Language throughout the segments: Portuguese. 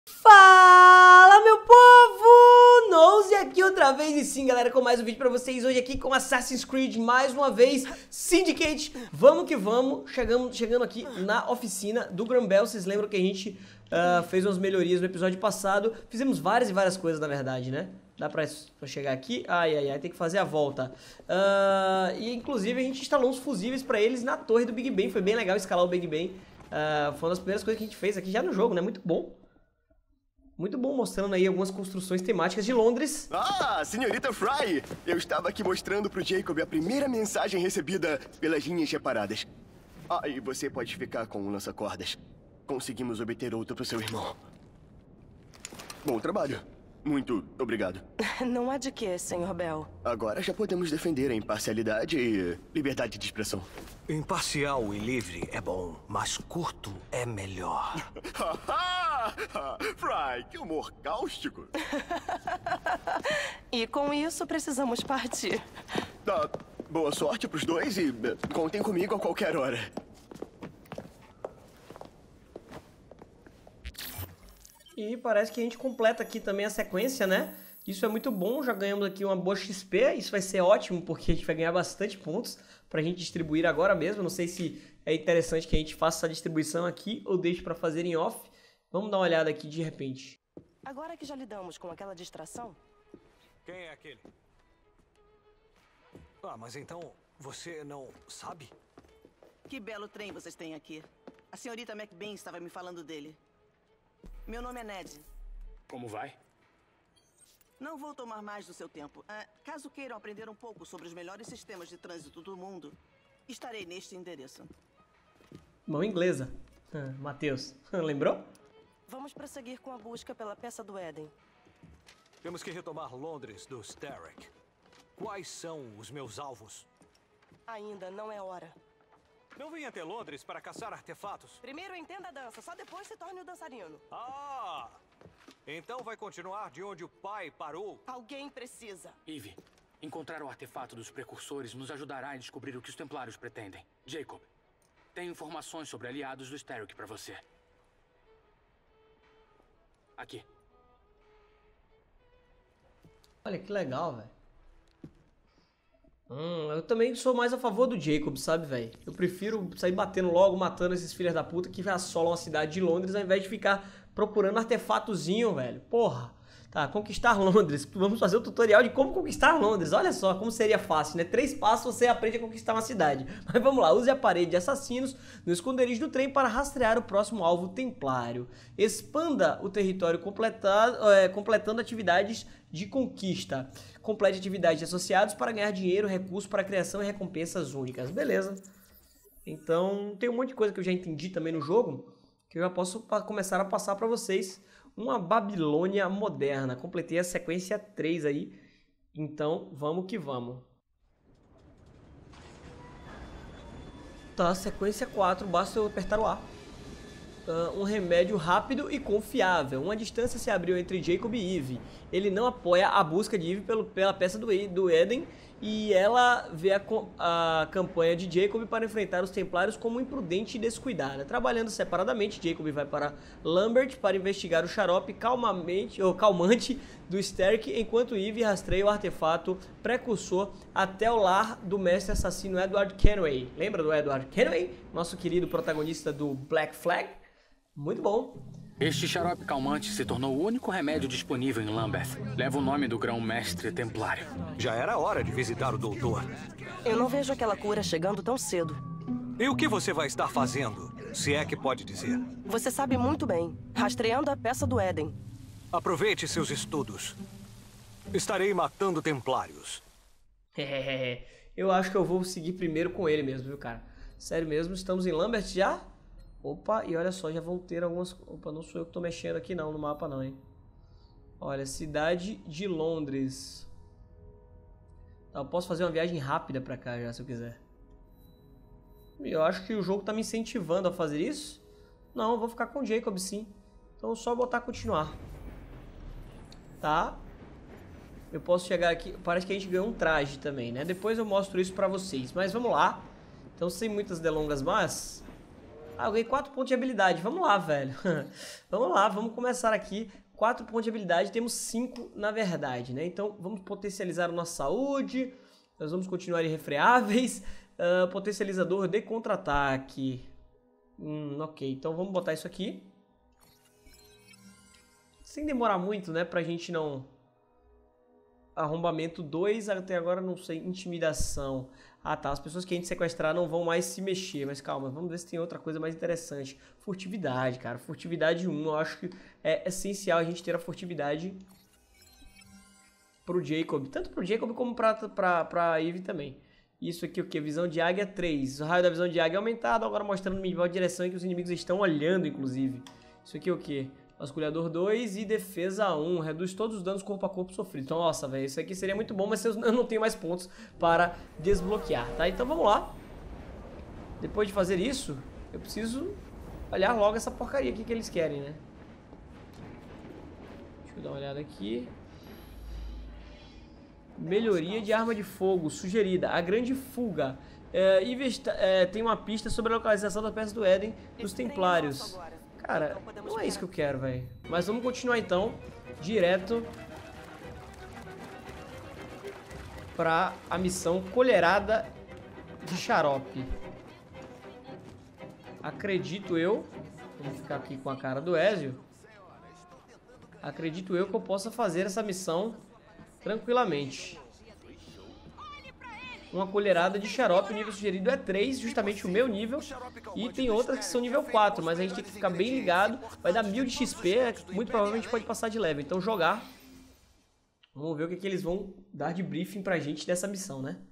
Fala, meu povo! Nose aqui outra vez e sim, galera, com mais um vídeo pra vocês hoje aqui com Assassin's Creed, mais uma vez, Syndicate. Vamos que vamos, chegando aqui na oficina do Grumble. Vocês lembram que a gente fez umas melhorias no episódio passado. Fizemos várias e várias coisas, na verdade, né? Dá pra chegar aqui? Ai, tem que fazer a volta. E inclusive a gente instalou uns fusíveis pra eles na torre do Big Ben. Foi bem legal escalar o Big Ben. Foi uma das primeiras coisas que a gente fez aqui já no jogo, né? Muito bom. Muito bom, mostrando aí algumas construções temáticas de Londres. Ah, senhorita Fry! Eu estava aqui mostrando pro Jacob a primeira mensagem recebida pelas linhas reparadas. Ah, e você pode ficar com o lança-cordas. Conseguimos obter outro pro seu irmão. Bom trabalho. Muito obrigado. Não há de quê, Sr. Bell. Agora já podemos defender a imparcialidade e liberdade de expressão. Imparcial e livre é bom, mas curto é melhor. Fry, que humor cáustico. E com isso precisamos partir. Boa sorte pros dois e contem comigo a qualquer hora. E parece que a gente completa aqui também a sequência, né? Isso é muito bom, já ganhamos aqui uma boa XP, isso vai ser ótimo porque a gente vai ganhar bastante pontos pra gente distribuir agora mesmo. Não sei se é interessante que a gente faça essa distribuição aqui ou deixe pra fazer em off. Vamos dar uma olhada aqui de repente. Agora que já lidamos com aquela distração... Quem é aquele? Ah, mas então você não sabe? Que belo trem vocês têm aqui. A senhorita McBain estava me falando dele. Meu nome é Ned. Como vai? Não vou tomar mais do seu tempo. Caso queiram aprender um pouco sobre os melhores sistemas de trânsito do mundo, estarei neste endereço. Mão inglesa. Matheus, lembrou? Vamos prosseguir com a busca pela peça do Éden. Temos que retomar Londres do Starrick. Quais são os meus alvos? Ainda não é hora. Não vim até Londres para caçar artefatos. Primeiro entenda a dança, só depois se torne o dançarino. Ah! Então vai continuar de onde o pai parou? Alguém precisa. Eve, encontrar o artefato dos precursores nos ajudará a descobrir o que os Templários pretendem. Jacob, tenho informações sobre aliados do Starrick para você. Aqui. Olha que legal, velho. Eu também sou mais a favor do Jacob, sabe, velho? Eu prefiro sair batendo logo, matando esses filhos da puta que assolam a cidade de Londres ao invés de ficar procurando artefatozinho, velho. Porra. Tá, conquistar Londres. Vamos fazer o tutorial de como conquistar Londres. Olha só como seria fácil, né? 3 passos você aprende a conquistar uma cidade. Mas vamos lá, use a parede de assassinos no esconderijo do trem para rastrear o próximo alvo templário. Expanda o território completando atividades de conquista. Complete atividades associadas para ganhar dinheiro, recursos para criação e recompensas únicas. Beleza. Então, tem um monte de coisa que eu já entendi também no jogo, que eu já posso começar a passar para vocês. Uma Babilônia moderna. Completei a sequência 3 aí. Então, vamos que vamos. Tá, sequência 4. Basta eu apertar o A. Um remédio rápido e confiável. Uma distância se abriu entre Jacob e Eve. Ele não apoia a busca de Eve pela peça do Éden. E ela vê a campanha de Jacob para enfrentar os Templários como imprudente e descuidada. Trabalhando separadamente, Jacob vai para Lambert para investigar o xarope calmante do Starrick, enquanto Eve rastreia o artefato precursor até o lar do mestre assassino Edward Kenway. Lembra do Edward Kenway? Nosso querido protagonista do Black Flag? Muito bom. Este xarope calmante se tornou o único remédio disponível em Lambeth. Leva o nome do grão-mestre templário. Já era hora de visitar o doutor. Eu não vejo aquela cura chegando tão cedo. E o que você vai estar fazendo, se é que pode dizer? Você sabe muito bem. Rastreando a peça do Éden. Aproveite seus estudos. Estarei matando templários. Eu acho que eu vou seguir primeiro com ele mesmo, viu, cara? Sério mesmo, estamos em Lambert já? Opa, e olha só, já vão ter algumas... Opa, não sou eu que tô mexendo aqui não, no mapa não, hein? Olha, cidade de Londres. Tá, eu posso fazer uma viagem rápida pra cá já, se eu quiser. Eu acho que o jogo tá me incentivando a fazer isso. Não, eu vou ficar com o Jacob, sim. Então é só botar continuar. Tá? Eu posso chegar aqui... Parece que a gente ganhou um traje também, né? Depois eu mostro isso pra vocês. Mas vamos lá. Então, sem muitas delongas, mas... Ah, eu ganhei 4 pontos de habilidade. Vamos lá, velho. Vamos lá, vamos começar aqui. 4 pontos de habilidade, temos 5 na verdade, né? Então, vamos potencializar a nossa saúde. Nós vamos continuar irrefreáveis. Potencializador de contra-ataque. Ok, então vamos botar isso aqui. Sem demorar muito, né? Pra gente não... Arrombamento 2, até agora não sei. Intimidação. Ah, tá. As pessoas que a gente sequestrar não vão mais se mexer. Mas calma, vamos ver se tem outra coisa mais interessante. Furtividade, cara. Furtividade 1. Eu acho que é essencial a gente ter a furtividade pro Jacob. Tanto pro Jacob como pra Eve também. Isso aqui o que? Visão de águia 3. O raio da visão de águia é aumentado. Agora mostrando em qual direção que os inimigos estão olhando, inclusive. Isso aqui o que? Vasculhador 2 e defesa 1. Reduz todos os danos corpo a corpo sofridos. Então, nossa, velho, isso aqui seria muito bom, mas eu não tenho mais pontos para desbloquear, tá? Então vamos lá. Depois de fazer isso, eu preciso olhar logo essa porcaria aqui que eles querem, né? Deixa eu dar uma olhada aqui. Melhoria de arma de fogo sugerida. A grande fuga. Tem uma pista sobre a localização da peça do Éden dos Templários. Cara, não é isso que eu quero, velho. Mas vamos continuar então, direto pra a missão Colherada de Xarope. Acredito eu, vamos ficar aqui com a cara do Ezio. Acredito eu que eu possa fazer essa missão tranquilamente. Uma colherada de xarope, o nível sugerido é 3, justamente o meu nível. E tem outras que são nível 4, mas a gente tem que ficar bem ligado. Vai dar 1000 de XP, muito provavelmente pode passar de level. Então jogar. Vamos ver o que eles vão dar de briefing pra gente dessa missão, né?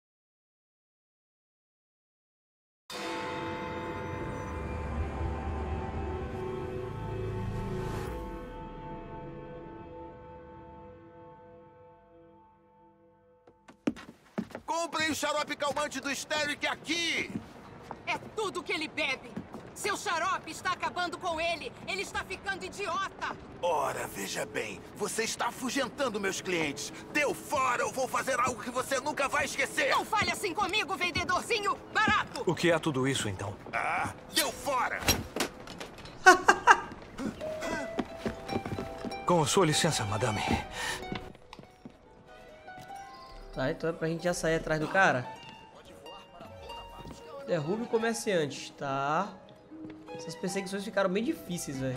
Comprem o xarope calmante do Steric aqui! É tudo que ele bebe! Seu xarope está acabando com ele! Ele está ficando idiota! Ora, veja bem, você está afugentando meus clientes. Deu fora ou vou fazer algo que você nunca vai esquecer! Não fale assim comigo, vendedorzinho barato! O que é tudo isso, então? Ah, deu fora! Com sua licença, madame. Tá, então é pra gente já sair atrás do cara. Derrube o comerciante, tá. Essas perseguições ficaram bem difíceis, velho.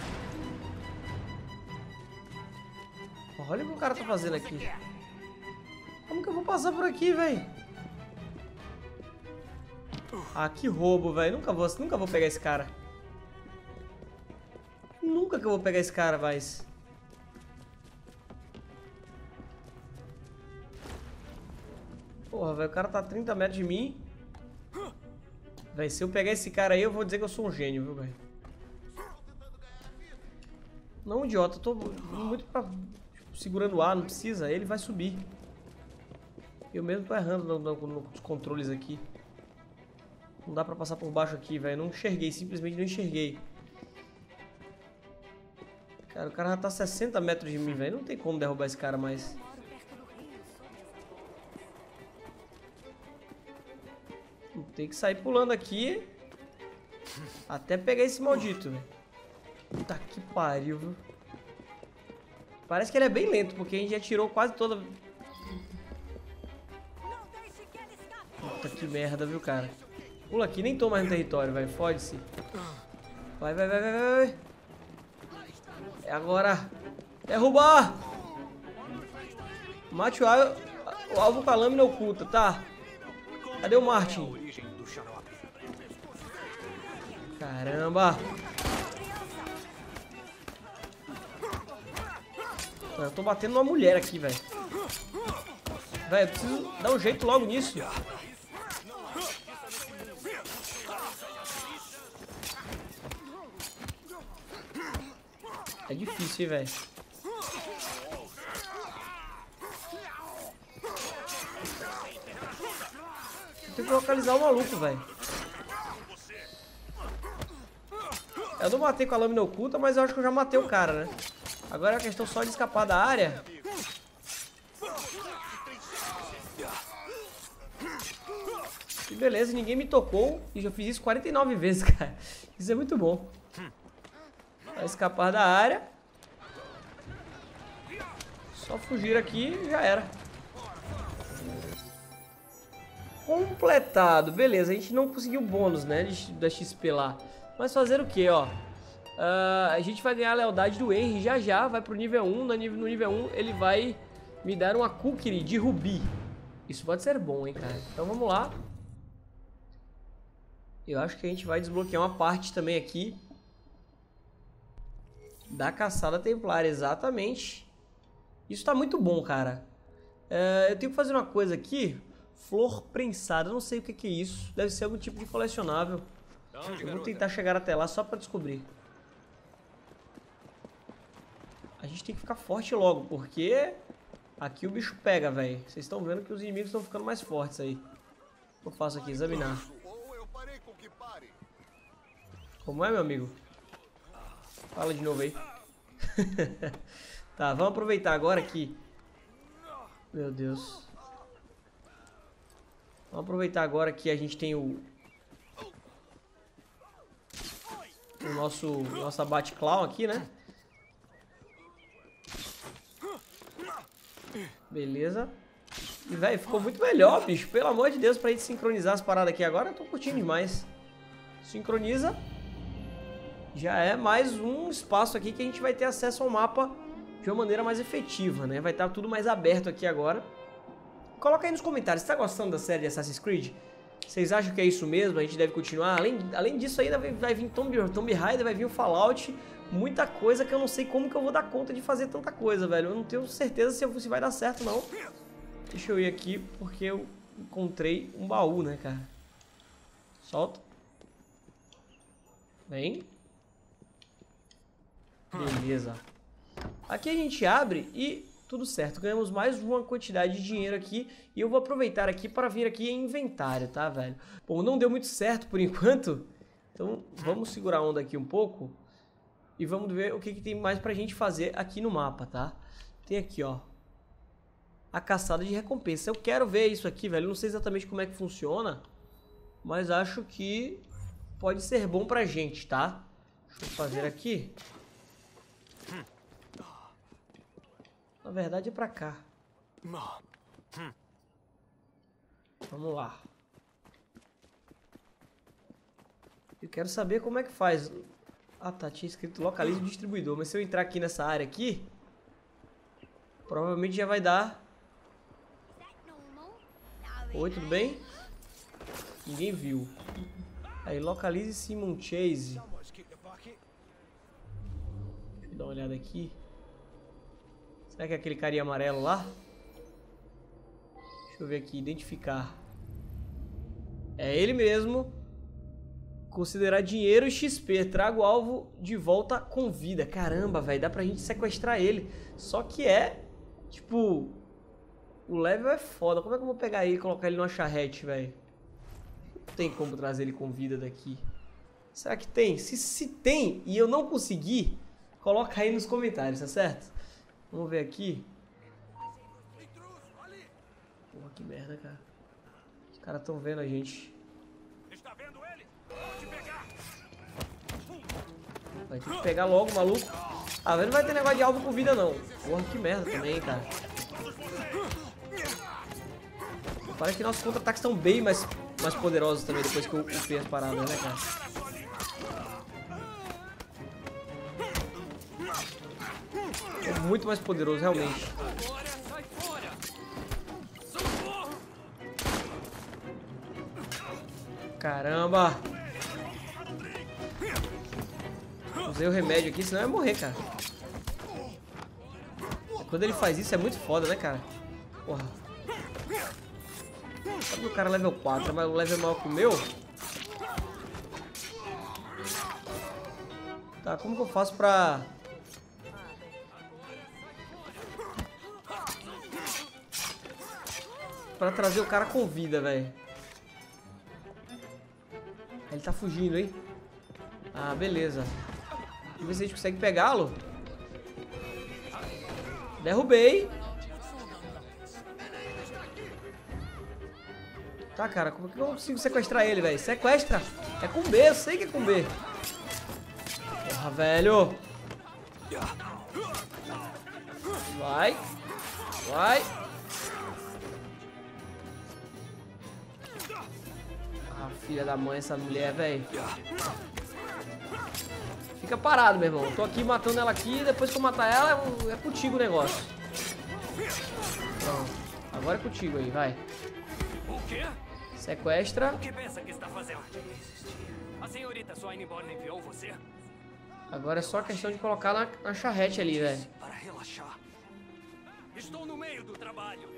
Olha o que o cara tá fazendo aqui. Como que eu vou passar por aqui, velho? Ah, que roubo, velho. Nunca vou pegar esse cara. Nunca que eu vou pegar esse cara, mas... Porra, velho, o cara tá a 30 metros de mim. Véi, se eu pegar esse cara aí, eu vou dizer que eu sou um gênio, viu, velho? Não, idiota, eu tô muito segurando o ar, não precisa, ele vai subir. Eu mesmo tô errando nos controles aqui. Não dá pra passar por baixo aqui, velho, não enxerguei, simplesmente não enxerguei. Cara, o cara já tá a 60 metros de mim, velho, não tem como derrubar esse cara mais. Tem que sair pulando aqui até pegar esse maldito, velho. Puta que pariu, viu? Parece que ele é bem lento, porque a gente já tirou quase toda... Puta que merda, viu, cara? Pula aqui, nem tô mais no território, velho. Fode-se. Vai, vai, vai, vai, vai. É agora. Derrubar! Mate o alvo com a lâmina oculta, tá? Cadê o Martin? Caramba! Eu tô batendo numa mulher aqui, velho. Velho, eu preciso dar um jeito logo nisso. É difícil, hein, velho. Tem que localizar o maluco, velho. Eu não matei com a lâmina oculta, mas eu acho que eu já matei o cara, né? Agora é a questão só de escapar da área. E beleza, ninguém me tocou. E já fiz isso 49 vezes, cara. Isso é muito bom. Vai escapar da área. Só fugir aqui e já era. Completado. Beleza, a gente não conseguiu bônus, né, da XP lá. Mas fazer o que, ó? A gente vai ganhar a lealdade do Henry já já. Vai pro nível 1. No nível 1 ele vai me dar uma cookie de rubi. Isso pode ser bom, hein, cara. Então vamos lá. Eu acho que a gente vai desbloquear uma parte também aqui da caçada templária, exatamente. Isso tá muito bom, cara. Eu tenho que fazer uma coisa aqui. Flor prensada, eu não sei o que é isso. Deve ser algum tipo de colecionável. Eu vou tentar chegar até lá só pra descobrir. A gente tem que ficar forte logo, porque aqui o bicho pega, velho. Vocês estão vendo que os inimigos estão ficando mais fortes aí. O que eu faço aqui? Examinar. Como é, meu amigo? Fala de novo aí. Tá, vamos aproveitar agora que... Meu Deus. Vamos aproveitar agora que a gente tem o nossa Bat-Claw aqui, né? Beleza. E, velho, ficou muito melhor, bicho. Pelo amor de Deus, pra gente sincronizar as paradas aqui agora, eu tô curtindo demais. Sincroniza. Já é mais um espaço aqui que a gente vai ter acesso ao mapa de uma maneira mais efetiva, né? Vai estar tudo mais aberto aqui agora. Coloca aí nos comentários, você tá gostando da série de Assassin's Creed? Vocês acham que é isso mesmo? A gente deve continuar? Além disso ainda vai vir Tomb Raider, vai vir o Fallout. Muita coisa que eu não sei como que eu vou dar conta de fazer tanta coisa, velho. Eu não tenho certeza se vai dar certo, não. Deixa eu ir aqui porque eu encontrei um baú, né, cara? Solta. Vem. Beleza. Aqui a gente abre e tudo certo. Ganhamos mais uma quantidade de dinheiro aqui. E eu vou aproveitar aqui para vir aqui em inventário, tá, velho? Bom, não deu muito certo por enquanto. Então vamos segurar a onda aqui um pouco. E vamos ver o que tem mais pra gente fazer aqui no mapa, tá? Tem aqui, ó, a caçada de recompensa. Eu quero ver isso aqui, velho. Eu não sei exatamente como é que funciona, mas acho que pode ser bom pra gente, tá? Deixa eu fazer aqui. Na verdade é pra cá. Vamos lá. Eu quero saber como é que faz. Ah, tá, tinha escrito localize o distribuidor. Mas se eu entrar aqui nessa área aqui, provavelmente já vai dar. Oi, tudo bem? Ninguém viu. Aí, localize Simon Chase. Deixa eu dar uma olhada aqui. Será que é aquele carinha amarelo lá? Deixa eu ver aqui, identificar. É ele mesmo. Considerar dinheiro e XP. Traga o alvo de volta com vida. Caramba, velho. Dá pra gente sequestrar ele. Só que é... Tipo... O level é foda. Como é que eu vou pegar ele e colocar ele numa charrete, velho? Não tem como trazer ele com vida daqui. Será que tem? Se tem e eu não conseguir, coloca aí nos comentários, tá certo? Vamos ver aqui. Porra, que merda, cara. Os caras estão vendo a gente. Vai ter que pegar logo, maluco. Ah, velho, não vai ter negócio de alvo com vida, não. Porra, que merda também, cara. Parece que nossos contra-ataques estão bem mais poderosos também depois que eu upei as paradas, né, cara? É muito mais poderoso, realmente. Caramba! Usei o remédio aqui, senão eu ia morrer, cara. Quando ele faz isso é muito foda, né, cara? Porra. Sabe que o cara é level 4, mas o level é maior que o meu? Tá, como que eu faço pra... Pra trazer o cara com vida, velho? Ele tá fugindo, hein? Ah, beleza. Vamos ver se a gente consegue pegá-lo. Derrubei. Tá, cara, como é que eu consigo sequestrar ele, velho? Sequestra! É com B, eu sei que é com B. Porra, velho! Vai! Vai! Ah, filha da mãe, essa mulher, velho. Fica parado, meu irmão. Tô aqui matando ela aqui, depois que eu matar ela, é contigo o negócio. Pronto. Agora é contigo aí, vai. O quê? Sequestra. O que pensa que está fazendo? A senhorita Swineborn enviou você? Agora é só questão de colocar na charrete ali, velho. Para relaxar. Estou no meio do trabalho.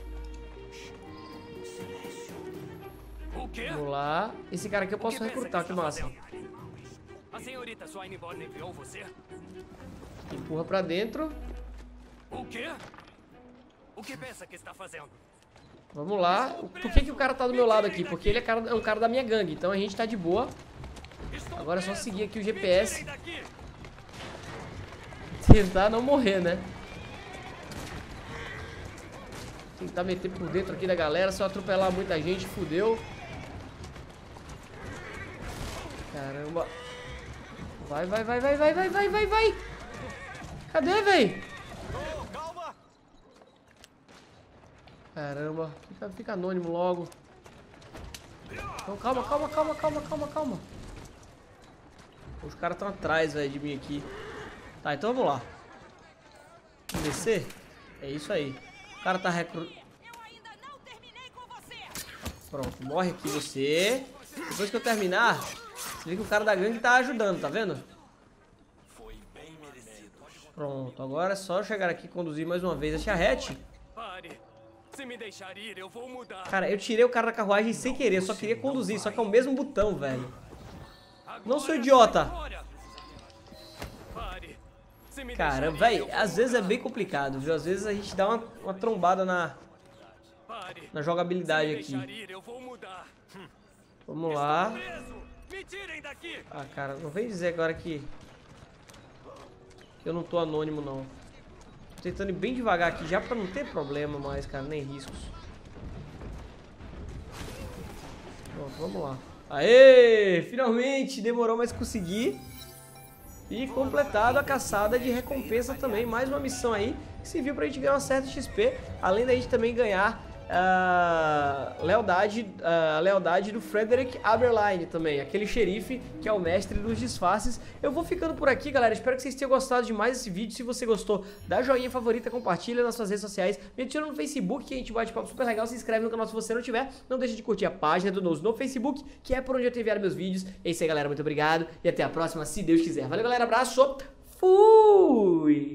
Silêncio. O quê? Vamos lá. Esse cara aqui eu posso recrutar, que massa. A senhorita Swineborn enviou você? Empurra pra dentro. O quê? O que pensa que está fazendo? Vamos lá. Por que o cara tá do meu lado aqui? Porque ele é um cara da minha gangue. Então a gente tá de boa. Agora é só seguir aqui o GPS. Tentar não morrer, né? Tentar meter por dentro aqui da galera. Se eu atropelar muita gente, fudeu. Caramba. Vai, vai, vai, vai, vai, vai, vai, vai, vai. Cadê, véi? Caramba. Fica anônimo logo. Então, calma, calma, calma, calma, calma, calma. Os caras estão atrás, velho, de mim aqui. Tá, então vamos lá. Vamos descer? É isso aí. O cara tá recrutando. Pronto, morre aqui você. Depois que eu terminar, você vê que o cara da gangue tá ajudando, tá vendo? Pronto, agora é só chegar aqui e conduzir mais uma vez a charrete. Pare. Se me deixar ir, eu vou mudar. Cara, eu tirei o cara da carruagem sem querer, eu só queria conduzir, só que é o mesmo botão, velho. Não sou idiota. Caramba, velho, às vezes é bem complicado, viu? Às vezes a gente dá uma trombada na jogabilidade aqui. Vamos lá. Ah, cara, não vem dizer agora que eu não tô anônimo, não. Tô tentando ir bem devagar aqui já pra não ter problema mais, cara, nem riscos. Pronto, vamos lá. Aê! Finalmente! Demorou, mas consegui. E completado a caçada de recompensa também. Mais uma missão aí que serviu pra gente ganhar uma certa XP. Além da gente também ganhar a lealdade do Frederick Aberline também. Aquele xerife que é o mestre dos disfarces. Eu vou ficando por aqui, galera. Espero que vocês tenham gostado demais desse vídeo. Se você gostou, dá joinha favorita, compartilha nas suas redes sociais. Me adiciona no Facebook, que a gente bate papo super legal. Se inscreve no canal se você não tiver. Não deixa de curtir a página do Nous no Facebook, que é por onde eu tenho enviado meus vídeos. É isso aí, galera. Muito obrigado. E até a próxima, se Deus quiser. Valeu, galera. Abraço. Fui!